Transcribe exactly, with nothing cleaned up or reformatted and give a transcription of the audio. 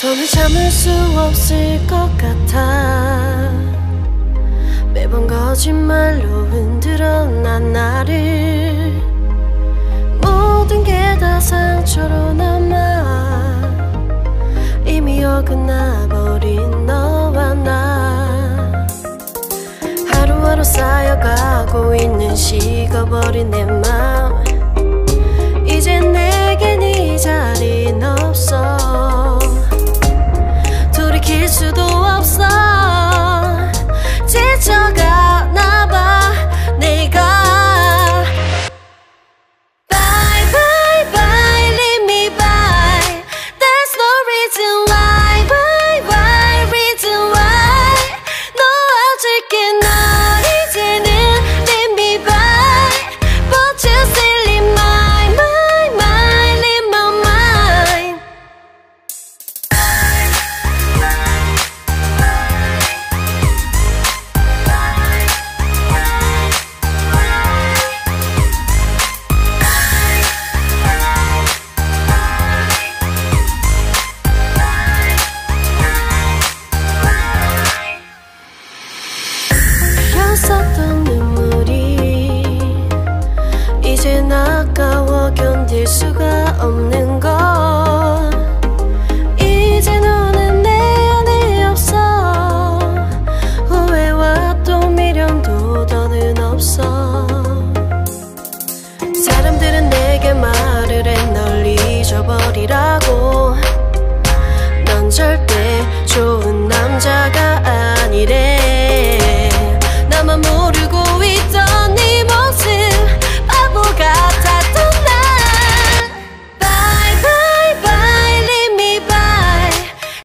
더는 참을 수 없을 것 같아. 매번 거짓말로 흔들어 난 나를. 모든 게 다 상처로 남아 이미 어긋나버린 너와 나. 하루하루 쌓여가고 있는 식어버린 내 맘. 이제 내겐 이 자리는 없어. 돌이킬 수도 없어. 지쳐가나봐 내가. Bye bye bye leave me by. There's no reason why. Why why reason why. 놓아줄게 널 이제는 leave me by. But you still in my mind mind in my mind. 흘렸었던 눈물이 이젠 아까워 견딜 수가 없는 걸.